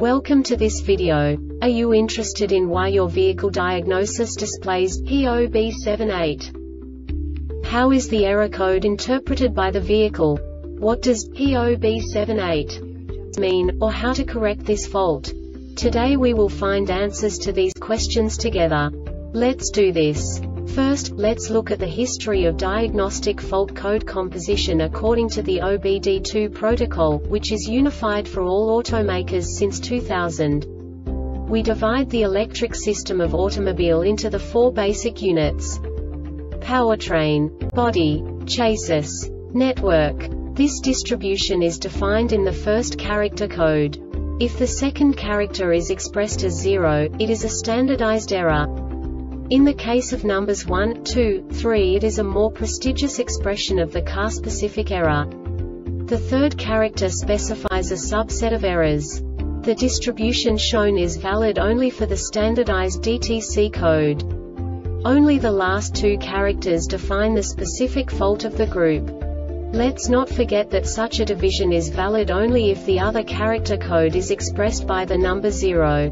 Welcome to this video. Are you interested in why your vehicle diagnosis displays P0B78? How is the error code interpreted by the vehicle? What does P0B78 mean, or how to correct this fault? Today we will find answers to these questions together. Let's do this. First, let's look at the history of diagnostic fault code composition according to the OBD2 protocol, which is unified for all automakers since 2000. We divide the electric system of automobile into the four basic units: powertrain, body, chassis, network. This distribution is defined in the first character code. If the second character is expressed as 0, it is a standardized error. In the case of numbers 1, 2, 3, it is a more prestigious expression of the car-specific error. The third character specifies a subset of errors. The distribution shown is valid only for the standardized DTC code. Only the last two characters define the specific fault of the group. Let's not forget that such a division is valid only if the other character code is expressed by the number 0.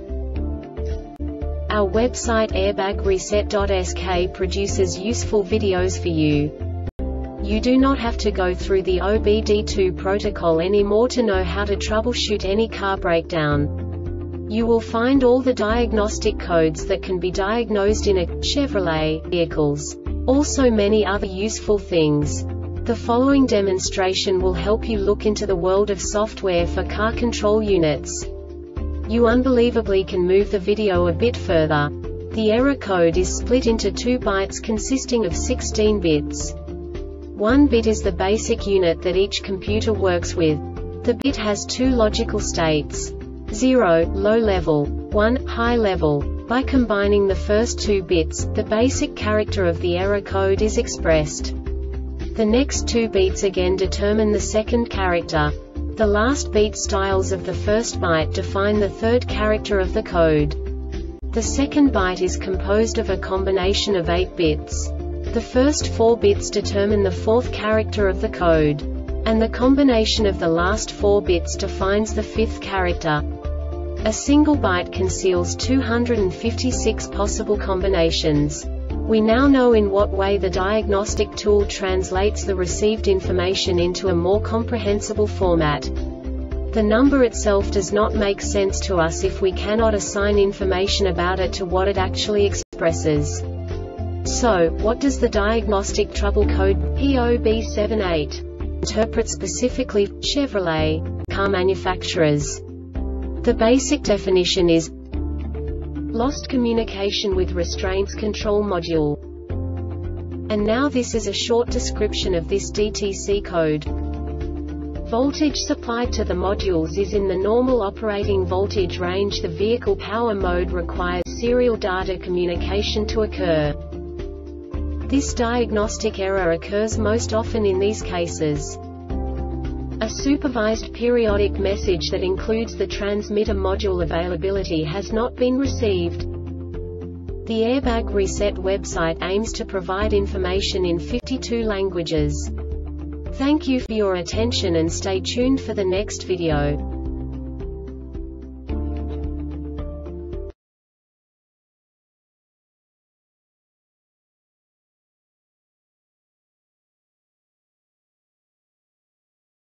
Our website airbagreset.sk produces useful videos for you. You do not have to go through the OBD2 protocol anymore to know how to troubleshoot any car breakdown. You will find all the diagnostic codes that can be diagnosed in a Chevrolet vehicles. Also many other useful things. The following demonstration will help you look into the world of software for car control units. You unbelievably can move the video a bit further. The error code is split into 2 bytes consisting of 16 bits. 1 bit is the basic unit that each computer works with. The bit has 2 logical states: 0, low level, 1, high level. By combining the first 2 bits, the basic character of the error code is expressed. The next 2 beats again determine the second character. The last beat styles of the first byte define the third character of the code. The second byte is composed of a combination of 8 bits. The first 4 bits determine the fourth character of the code. And the combination of the last 4 bits defines the fifth character. A single byte conceals 256 possible combinations. We now know in what way the diagnostic tool translates the received information into a more comprehensible format. The number itself does not make sense to us if we cannot assign information about it to what it actually expresses. So, what does the diagnostic trouble code P0B78 interpret specifically for Chevrolet car manufacturers? The basic definition is lost communication with restraints control module. And now this is a short description of this DTC code. Voltage supplied to the modules is in the normal operating voltage range. The vehicle power mode requires serial data communication to occur. This diagnostic error occurs most often in these cases: a supervised periodic message that includes the transmitter module availability has not been received. The Airbag Reset website aims to provide information in 52 languages. Thank you for your attention and stay tuned for the next video.